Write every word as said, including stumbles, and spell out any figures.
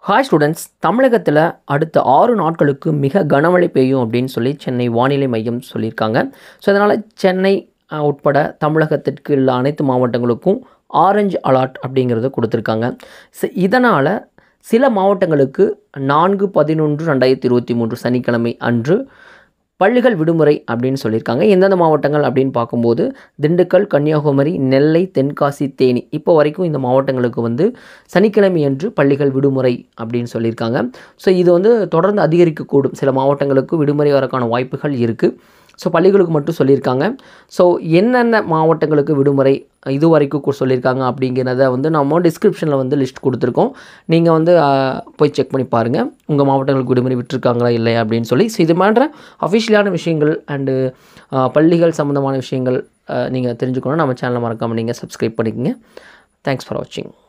Hi students, தமிழகத்தில் அடுத்த ஆறு நாட்களுக்கு மிக கனமழை பெய்யும் அப்படின்னு சொல்லி சென்னை வானிலை மையம் சொல்லியிருக்காங்க. ஸோ அதனால் சென்னை அஹ், உட்பட தமிழகத்திற்கு உள்ள அனைத்து மாவட்டங்களுக்கும் ஆரஞ்சு அலர்ட் அப்படிங்கிறத கொடுத்துருக்காங்க. ஸோ இதனால் சில மாவட்டங்களுக்கு நான்கு பதினொன்று ரெண்டாயிரத்தி இருபத்தி மூன்று சனிக்கிழமை அன்று பள்ளிகள் விடுமுறை அப்படின்னு சொல்லியிருக்காங்க. எந்தெந்த மாவட்டங்கள் அப்படின்னு பார்க்கும்போது திண்டுக்கல், கன்னியாகுமரி, நெல்லை, தென்காசி, தேனி இப்போ வரைக்கும் இந்த மாவட்டங்களுக்கு வந்து சனிக்கிழமை அன்று பள்ளிகள் விடுமுறை அப்படின்னு சொல்லியிருக்காங்க. ஸோ இது வந்து தொடர்ந்து அதிகரிக்கக்கூடும். சில மாவட்டங்களுக்கு விடுமுறை வரக்கான வாய்ப்புகள் இருக்குது. ஸோ பள்ளிகளுக்கு மட்டும் சொல்லியிருக்காங்க. ஸோ என்னென்ன மாவட்டங்களுக்கு விடுமுறை இது வரைக்கும் சொல்லியிருக்காங்க அப்படிங்கிறத வந்து நம்ம டிஸ்கிரிப்ஷனில் வந்து லிஸ்ட் கொடுத்துருக்கோம். நீங்கள் வந்து அஹ், போய் செக் பண்ணி பாருங்கள் உங்கள் மாவட்டங்களுக்கு விடுமுறை விட்டுருக்காங்களா இல்லையா அப்படின்னு சொல்லி. ஸோ இது மாதிரி அஃபிஷியலான விஷயங்கள் அண்டு பள்ளிகள் சம்மந்தமான விஷயங்கள் நீங்கள் தெரிஞ்சுக்கணும். நம்ம சேனலை மறக்காமல் நீங்கள் சப்ஸ்கிரைப் பண்ணிக்கோங்க. தேங்க்ஸ் ஃபார் வாட்சிங்.